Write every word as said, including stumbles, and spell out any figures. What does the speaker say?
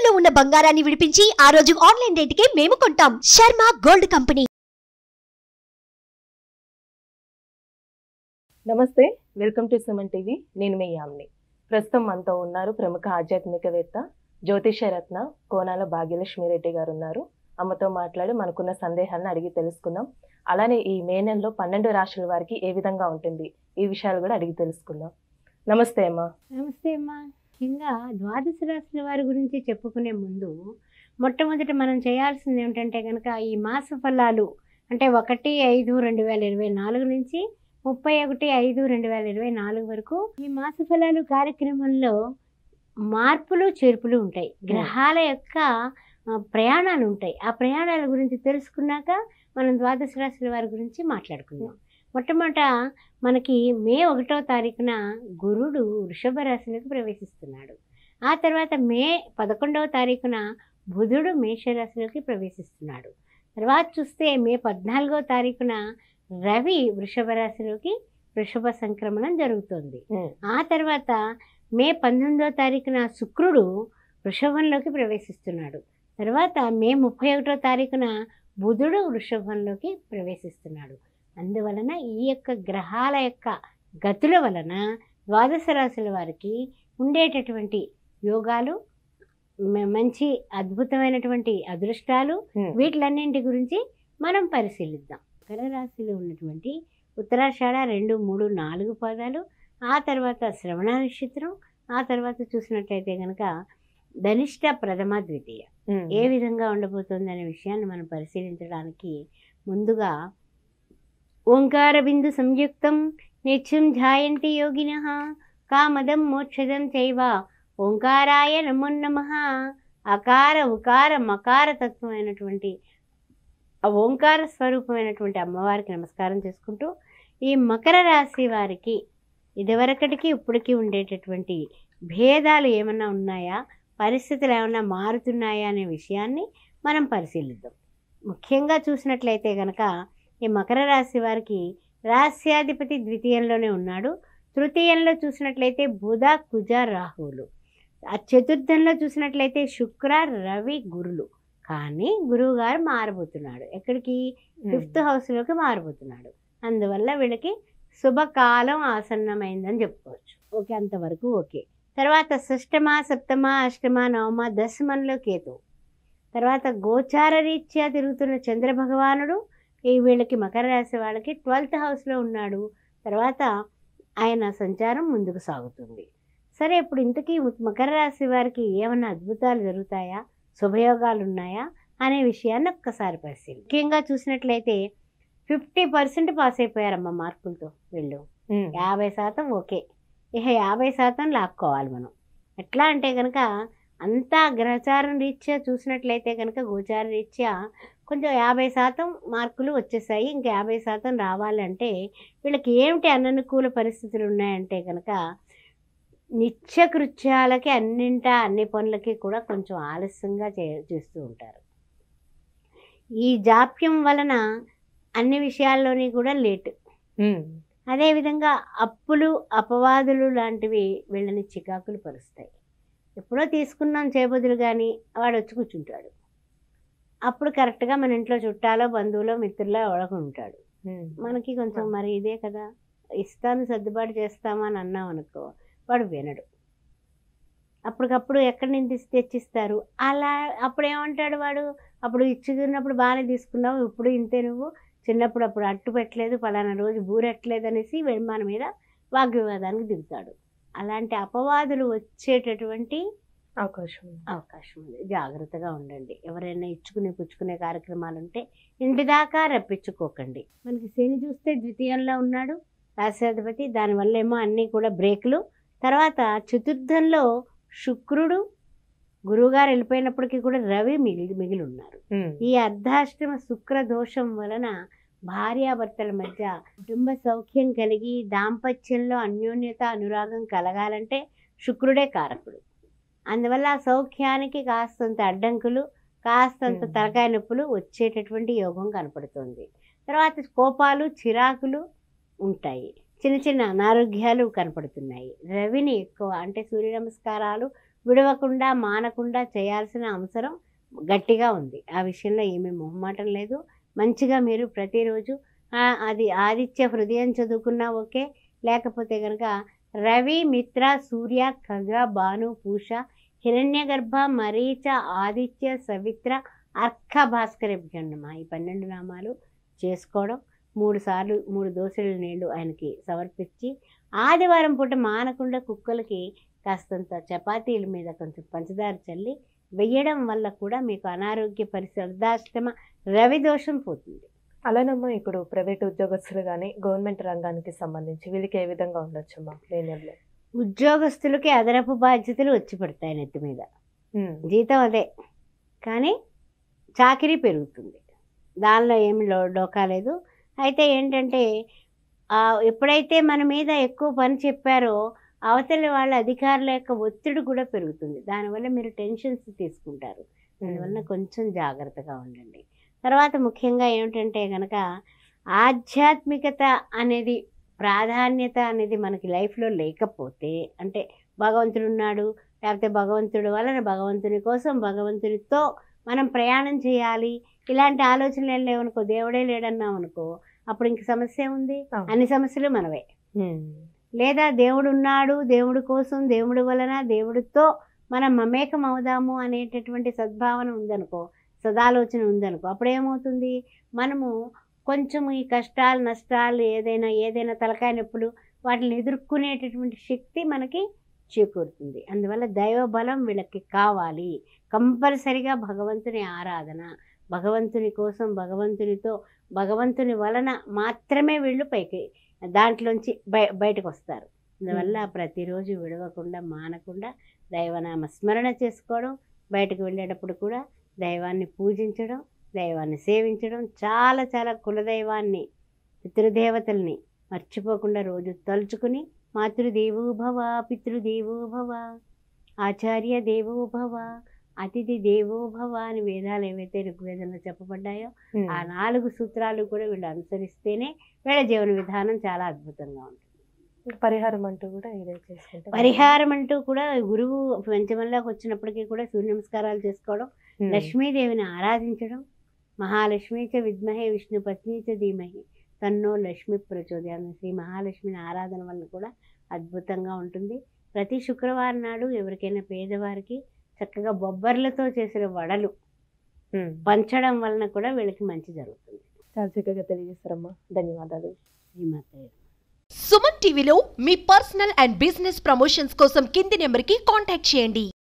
తాకట్టులో ఉన్న బంగారాన్ని విడిపించి ఆ రోజు ఆన్లైన్ రేటుకే మేము కొంటాం. Sharma gold company. నమస్తే, వెల్కమ్ టు సుమన్ టీవీ. నేను మీ యామిని. ప్రస్తుతం మనతో ఉన్నారు ప్రముఖ ఆధ్యాత్మికవేత్త జ్యోతిష రత్న కోనాల భాగ్యలక్ష్మి రెడ్డి గారు ఉన్నారు. అమ్మతో మాట్లాడి మనకున్న సందేహాలను అడిగి తెలుసుకుందాం. అలానే ఈ మే నెలలో పన్నెండు రాశుల వారికి ఏ విధంగా ఉంటుంది ఈ విషయాలు కూడా అడిగి తెలుసుకుందాం. నమస్తే అమ్మా. నమస్తే అమ్మా. ముఖ్యంగా ద్వాదశ రాశుల వారి గురించి చెప్పుకునే ముందు మొట్టమొదటి మనం చేయాల్సింది ఏమిటంటే కనుక ఈ మాస ఫలాలు అంటే ఒకటి ఐదు రెండు వేల ఇరవై నాలుగు నుంచి ముప్పై ఒకటి ఐదు రెండు వేల ఇరవై నాలుగు వరకు ఈ మాస ఫలాలు కార్యక్రమంలో మార్పులు చేర్పులు ఉంటాయి. గ్రహాల యొక్క ప్రయాణాలు ఉంటాయి. ఆ ప్రయాణాల గురించి తెలుసుకున్నాక మనం ద్వాదశ రాశుల వారి గురించి మాట్లాడుకుందాం. మొట్టమొదట మనకి మే ఒకటో తారీఖున గురుడు వృషభ రాశిలోకి ప్రవేశిస్తున్నాడు. ఆ తర్వాత మే పదకొండవ తారీఖున బుధుడు మేషరాశిలోకి ప్రవేశిస్తున్నాడు. తర్వాత చూస్తే మే పద్నాలుగో తారీఖున రవి వృషభ రాశిలోకి వృషభ సంక్రమణం జరుగుతుంది. ఆ తర్వాత మే పంతొమ్మిదో తారీఖున శుక్రుడు వృషభంలోకి ప్రవేశిస్తున్నాడు. తర్వాత మే ముప్పై ఒకటో తారీఖున బుధుడు వృషభంలోకి ప్రవేశిస్తున్నాడు. అందువలన ఈ యొక్క గ్రహాల యొక్క గతుల వలన ద్వాదశ రాశుల వారికి ఉండేటటువంటి యోగాలు, మంచి అద్భుతమైనటువంటి అదృష్టాలు, వీటిలన్నింటి గురించి మనం పరిశీలిద్దాం. మకర రాశిలో ఉన్నటువంటి ఉత్తరాషాఢ రెండు మూడు నాలుగు పాదాలు, ఆ తర్వాత శ్రవణ నక్షత్రం, ఆ తర్వాత చూసినట్లయితే కనుక ధనిష్ట ప్రథమ ద్వితీయ ఏ విధంగా ఉండబోతుంది అనే విషయాన్ని మనం పరిశీలించడానికి ముందుగా ఓంకార బిందు సంయుక్తం నిత్యం ధ్యాయంతి యోగినః కామదం మోక్షదం చైవ ఓంకారాయ నమో నమః. అకార ఉకార మకార తత్వమైనటువంటి ఆ ఓంకార స్వరూపమైనటువంటి అమ్మవారికి నమస్కారం చేసుకుంటూ ఈ మకర రాశి వారికి ఇదివరకటికి ఇప్పటికీ ఉండేటటువంటి భేదాలు ఏమన్నా ఉన్నాయా, పరిస్థితులు ఏమన్నా మారుతున్నాయా అనే విషయాన్ని మనం పరిశీలిద్దాం. ముఖ్యంగా చూసినట్లయితే కనుక ఈ మకర రాశి వారికి రాశ్యాధిపతి ద్వితీయంలోనే ఉన్నాడు. తృతీయంలో చూసినట్లయితే బుధ కుజ రాహువులు, ఆ చతుర్థంలో చూసినట్లయితే శుక్ర రవి గురులు. కానీ గురువు గారు మారబోతున్నాడు. ఎక్కడికి? ఫిఫ్త్ హౌస్లోకి మారబోతున్నాడు. అందువల్ల వీళ్ళకి శుభకాలం ఆసన్నమైందని చెప్పుకోవచ్చు. ఓకే, అంతవరకు ఓకే. తర్వాత షష్టమ సప్తమ అష్టమ నవమ దశమంలో కేతు, తర్వాత గోచార రీత్యా తిరుగుతున్న చంద్ర భగవానుడు ఈ వీళ్ళకి మకర రాశి వాళ్ళకి ట్వెల్త్ హౌస్లో ఉన్నాడు. తర్వాత ఆయన సంచారం ముందుకు సాగుతుంది. సరే, ఇప్పుడు ఇంతకీ మకర రాశి వారికి ఏమన్నా అద్భుతాలు జరుగుతాయా, శుభయోగాలు ఉన్నాయా అనే విషయాన్ని ఒక్కసారి పరిశీలి. ముఖ్యంగా చూసినట్లయితే ఫిఫ్టీ పర్సెంట్ పాస్ అయిపోయారమ్మ మార్కులతో వీళ్ళు. యాభై శాతం ఓకే, ఇక యాభై శాతం లాక్కోవాలి మనం. ఎట్లా అంటే కనుక అంతా గ్రహచారం రీత్యా చూసినట్లయితే కనుక గోచార రీత్యా కొంచెం యాభై శాతం మార్కులు వచ్చేసాయి. ఇంకా యాభై శాతం రావాలంటే వీళ్ళకి ఏమిటి అననుకూల పరిస్థితులు ఉన్నాయంటే కనుక నిత్యకృత్యాలకి అన్నింటా అన్ని పనులకి కూడా కొంచెం ఆలస్యంగా చే చేస్తూ ఉంటారు. ఈ జాప్యం వలన అన్ని విషయాల్లోని కూడా లేటు. అదేవిధంగా అప్పులు అపవాదులు లాంటివి వీళ్ళని చికాకులు పరుస్తాయి. ఎప్పుడో తీసుకున్నాం చేబదులు కానీ వాడు వచ్చి కూర్చుంటాడు. అప్పుడు కరెక్ట్గా మన ఇంట్లో చుట్టాలో బంధువులో మిత్రులో ఎవడకు ఉంటాడు. మనకి కొంచెం మరి ఇదే కదా, ఇస్తాను సర్దుబాటు చేస్తామని అన్నాం అనుకో, వాడు వినడు. అప్పటికప్పుడు ఎక్కడి నుంచి తెచ్చిస్తారు అలా. అప్పుడు ఏమంటాడు వాడు, అప్పుడు ఇచ్చుకున్నప్పుడు బాగానే తీసుకున్నావు, ఇప్పుడు ఇంతే, నువ్వు చిన్నప్పుడు అప్పుడు అట్టు పెట్టలేదు, పలానా రోజు బూరెట్టలేదు అనేసి మన మీద వాగ్వివాదానికి దిగుతాడు. అలాంటి అపవాదులు వచ్చేటటువంటి అవకాశం అవకాశం ఉంది. జాగ్రత్తగా ఉండండి. ఎవరైనా ఇచ్చుకునే పుచ్చుకునే కార్యక్రమాలు ఉంటే ఇంటి దాకా రప్పించుకోకండి. మనకి శని చూస్తే ద్వితీయంలో ఉన్నాడు రాశ్యాధిపతి, దానివల్ల ఏమో అన్నీ కూడా బ్రేకులు. తర్వాత చతుర్థంలో శుక్రుడు గురువుగారు వెళ్ళిపోయినప్పటికీ కూడా రవి మిగిలి మిగిలి ఉన్నారు. ఈ అర్ధాష్టమ శుక్ర దోషం వలన భార్యాభర్తల మధ్య కుటుంబ సౌఖ్యం కలిగి దాంపత్యంలో అన్యోన్యత అనురాగం కలగాలంటే శుక్రుడే కారకుడు. అందువల్ల ఆ సౌఖ్యానికి కాస్తంత అడ్డంకులు, కాస్తంత తలకాయ నొప్పులు వచ్చేటటువంటి యోగం కనపడుతుంది. తర్వాత కోపాలు చిరాకులు ఉంటాయి. చిన్న చిన్న అనారోగ్యాలు కనపడుతున్నాయి. రవిని ఎక్కువ అంటే సూర్య నమస్కారాలు విడవకుండా మానకుండా చేయాల్సిన అవసరం గట్టిగా ఉంది. ఆ విషయంలో ఏమీ మొహమాటం లేదు. మంచిగా మీరు ప్రతిరోజు అది ఆదిత్య హృదయం చదువుకున్నా ఓకే, లేకపోతే కనుక రవి మిత్ర సూర్య ఖగ భాను పూష హిరణ్యగర్భ మరీచ ఆదిత్య సవిత్ర అర్క భాస్కరభ్యన్నమా ఈ పన్నెండు నామాలు చేసుకోవడం, మూడు సార్లు మూడు దోసెల నీళ్లు ఆయనకి సమర్పించి ఆదివారం పూట మానకుండా కుక్కలకి కాస్తంత చపాతీల మీద కొంచెం పంచదార చల్లి వెయ్యడం వల్ల కూడా మీకు అనారోగ్య పరిస్థితి అర్ధాష్టమ రవి దోషం పోతుంది. అలానమ్మా ఇప్పుడు ప్రైవేట్ ఉద్యోగస్తులు కానీ గవర్నమెంట్ రంగానికి సంబంధించి వీళ్ళకి ఏ విధంగా ఉండొచ్చమ్మా లేనిలో? ఉద్యోగస్తులకి అదనపు బాధ్యతలు వచ్చి పడతాయి నెత్తి మీద. జీతం అదే కానీ చాకిరీ పెరుగుతుంది, దానిలో ఏమి డోకా లేదు. అయితే ఏంటంటే ఎప్పుడైతే మన మీద ఎక్కువ పని చెప్పారో అవతలి వాళ్ళ అధికారుల యొక్క ఒత్తిడి కూడా పెరుగుతుంది. దానివల్ల మీరు టెన్షన్స్ తీసుకుంటారు. దానివల్ల కొంచెం జాగ్రత్తగా ఉండండి. తర్వాత ముఖ్యంగా ఏమిటంటే కనుక ఆధ్యాత్మికత అనేది ప్రాధాన్యత అనేది మనకి లైఫ్లో లేకపోతే, అంటే భగవంతుడు ఉన్నాడు లేకపోతే భగవంతుడు వలన భగవంతుని కోసం భగవంతునితో మనం ప్రయాణం చేయాలి ఇలాంటి ఆలోచనలు లేవనుకో, దేవుడే లేడన్నాం అనుకో, అప్పుడు ఇంక సమస్య ఉంది, అన్ని సమస్యలు మనవే. లేదా దేవుడు ఉన్నాడు, దేవుడి కోసం దేవుడి వలన దేవుడితో మనం మమేకం అవుదాము అనేటటువంటి సద్భావన ఉందనుకో, సదాలోచన ఉందనుకో, అప్పుడు ఏమవుతుంది, మనము కొంచెం ఈ కష్టాలు నష్టాలు ఏదైనా ఏదైనా తలకాయ నొప్పులు వాటిని ఎదుర్కొనేటటువంటి శక్తి మనకి చేకూరుతుంది. అందువల్ల దైవ బలం వీళ్ళకి కావాలి. కంపల్సరిగా భగవంతుని ఆరాధన, భగవంతుని కోసం భగవంతునితో భగవంతుని వలన మాత్రమే వీళ్ళు పైకి దాంట్లోంచి బయ బయటకు వస్తారు. అందువల్ల ప్రతిరోజు విడవకుండా మానకుండా దైవనామ స్మరణ చేసుకోవడం, బయటకు వెళ్ళేటప్పుడు కూడా దైవాన్ని పూజించడం, దైవాన్ని సేవించడం, చాలా చాలా కులదైవాన్ని పితృదేవతల్ని మర్చిపోకుండా రోజు తలుచుకుని మాతృదేవో భవ, పితృదేవో భవ, ఆచార్య దేవో భవ, అతిథి దేవో భవ అని వేదాలు ఏవైతే ఋగ్వేదంలో చెప్పబడ్డాయో ఆ నాలుగు సూత్రాలు కూడా వీళ్ళు అనుసరిస్తేనే వీళ్ళ జీవన విధానం చాలా అద్భుతంగా ఉంటుంది. పరిహారం అంటూ కూడా ఇదే చేసుకుంటాం. పరిహారం అంటూ కూడా గురువు పంచమంలోకి వచ్చినప్పటికీ కూడా సూర్య నమస్కారాలు చేసుకోవడం, లక్ష్మీదేవిని ఆరాధించడం, మహాలక్ష్మీ చ విద్మహే విష్ణు పత్ని చ ధీమహి తన్నో లక్ష్మి ప్రచోదయాన్ని, శ్రీ మహాలక్ష్మిని ఆరాధన వల్ల కూడా అద్భుతంగా ఉంటుంది. ప్రతి శుక్రవారం నాడు ఎవరికైనా పేదవారికి చక్కగా బొబ్బర్లతో చేసిన వడలు పంచడం వలన కూడా వీళ్ళకి మంచి జరుగుతుంది. చాలా చక్కగా తెలియజేస్తారమ్మా, ధన్యవాదాలు. శ్రీమాత. సుమన్ టీవీలో మీ పర్సనల్ అండ్ బిజినెస్ ప్రమోషన్స్ కోసం కింది నెంబర్కి కాంటాక్ట్ చేయండి.